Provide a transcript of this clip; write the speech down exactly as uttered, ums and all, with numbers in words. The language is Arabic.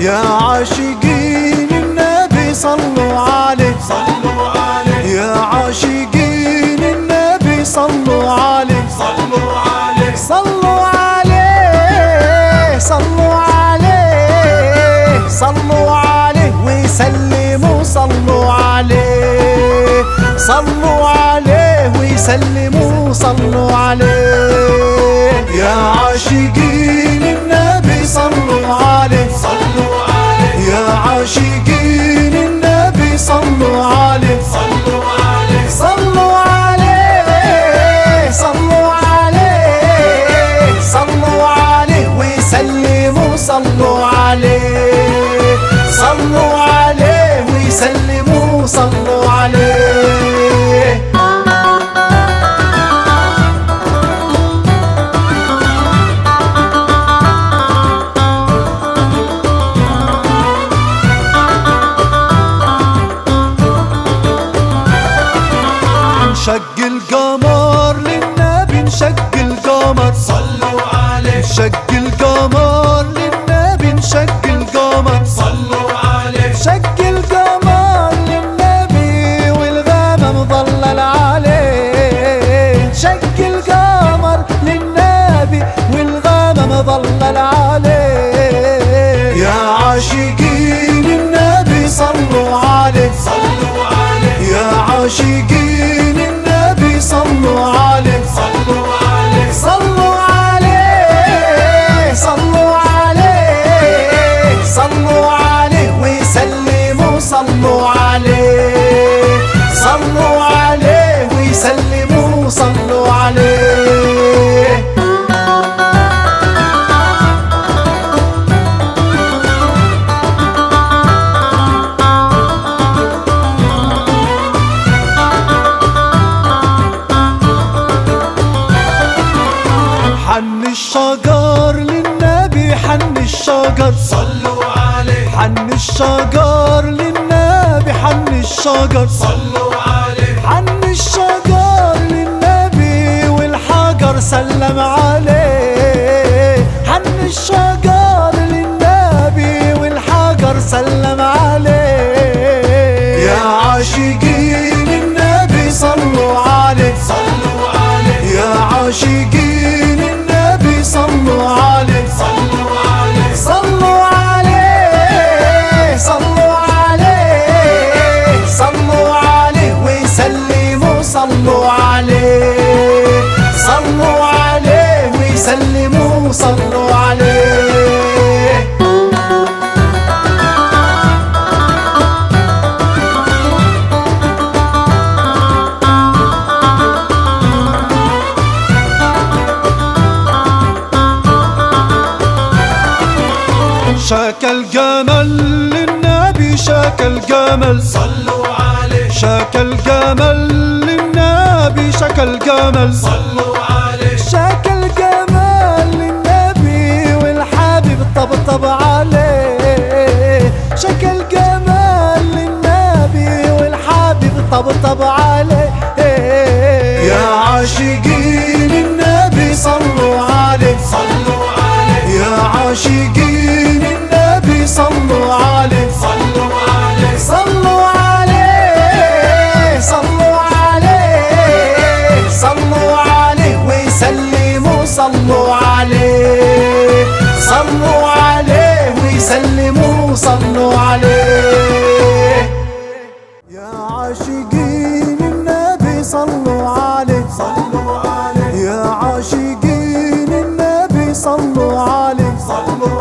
يا عاشقين النبي صلوا عليه صلوا عليه يا عاشقين النبي صلوا عليه صلوا عليه صلوا عليه صلوا عليه صلوا عليه ويسلموا صلوا عليه صلوا عليه ويسلموا صلوا عليه يا عاشقين النبي صلوا عليه صلوا عليه يا عاشقين النبي صلوا عليه صلوا عليه صلوا عليه صلوا عليه صلوا عليه ويسلموا صلوا عليه صلوا عليه ويسلموا صلوا عليه. نشق القمر للنبي نشق القمر صلوا عليه نشق القمر للنبي نشق القمر صلوا عليه شق القمر للنبي والغمم ظلل عليه شق القمر للنبي والغمم ظلل عليه يا عاشقين النبي صلوا عليه صلوا عليه يا عاشقين النبي صلوا عليه صلوا عليه صلوا عليه صلوا عليه صلوا عليه ويسلموا صلوا عليه صلوا عليه ويسلموا صلوا عليه. حن الشجر للنبي حن الشجر صلوا عليه حن الشجر للنبي حن الشجر صلوا عليه حن الشجر للنبي والحجر سلم عليه حن الشجر للنبي والحجر سلم عليه يا عاشقين النبي صلوا عليه صلوا عليه يا عاشقين النبي صلوا عليه صلوا عليه صلوا عليه صلوا عليه صلوا عليه ويسلموا صلوا عليه صلوا عليه ويسلموا صلوا عليه. شاك الجمل للنبي شاك الجمل صلوا عليه شاك الجمل للنبي شاك الجمل صلوا عليه شاك الجمل للنبي والحبيب طبطب عليه شاك الجمل للنبي والحبيب طبطب عليه يا عاشقين النبي صلوا عليه صلوا عليه يا عاشقين النبي صلوا عليه صلوا عليه صلوا عليه صلوا عليه صلوا عليه ويسلموا صلوا عليه صلوا عليه ويسلموا صلوا عليه. يا عاشقين النبي صلوا عليه صلوا عليه يا عاشقين النبي صلوا عليه صلوا